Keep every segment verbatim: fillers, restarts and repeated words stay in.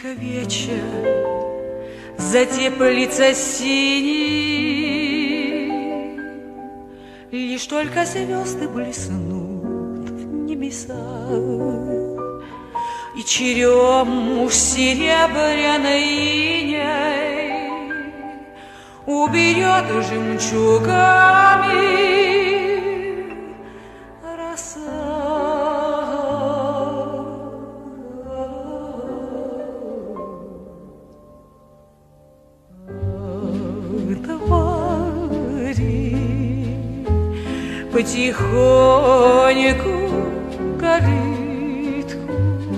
только вечер затеплится синий, лишь только звезды блеснут в небесах, и черему серебряной иней уберет жемчугами роса. Потихоньку калитку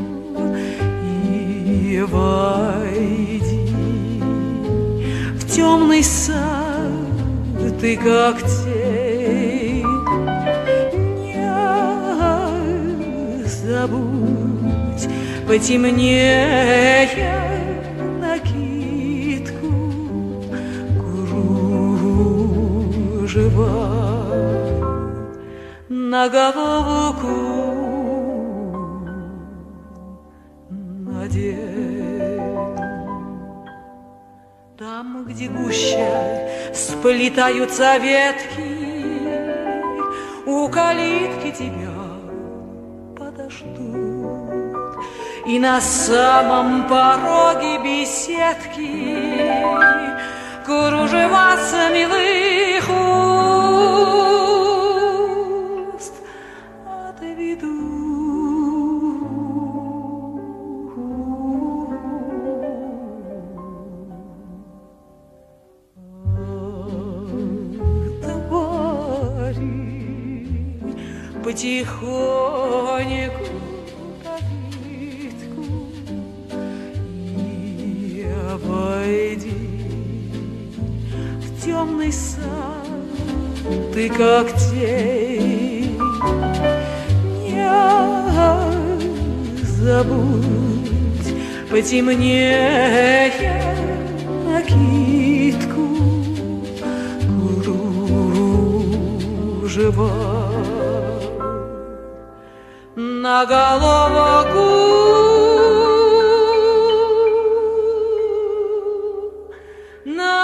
и войди в темный сад, ты как тень. Не забудь потемнее накидку кружева на головку надень. Там, где гуще сплетаются ветки, у калитки тебя подождут, и на самом пороге беседки кружева с милых уст отведут. Потихоньку калитку и обойди в темный сад, ты как тень. Не забудь потемнее накидку кружева на головку на